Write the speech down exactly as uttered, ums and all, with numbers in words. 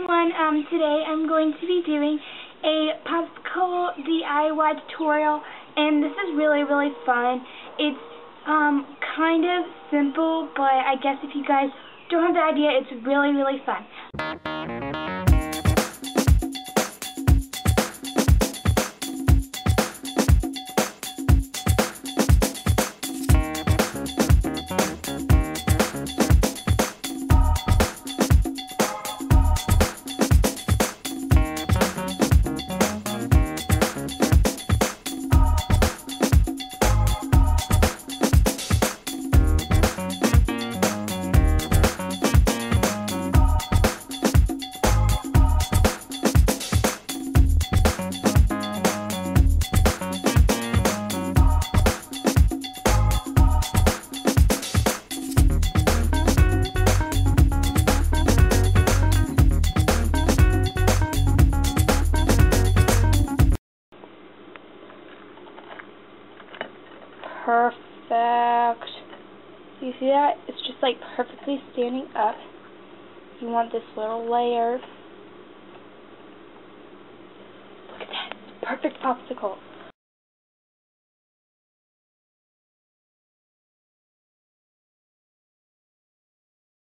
everyone, um, today I'm going to be doing a Popsicle D I Y tutorial, and this is really, really fun. It's um, kind of simple, but I guess if you guys don't have the idea, it's really, really fun. Perfect. You see that? It's just like perfectly standing up. You want this little layer. Look at that. It's perfect popsicle.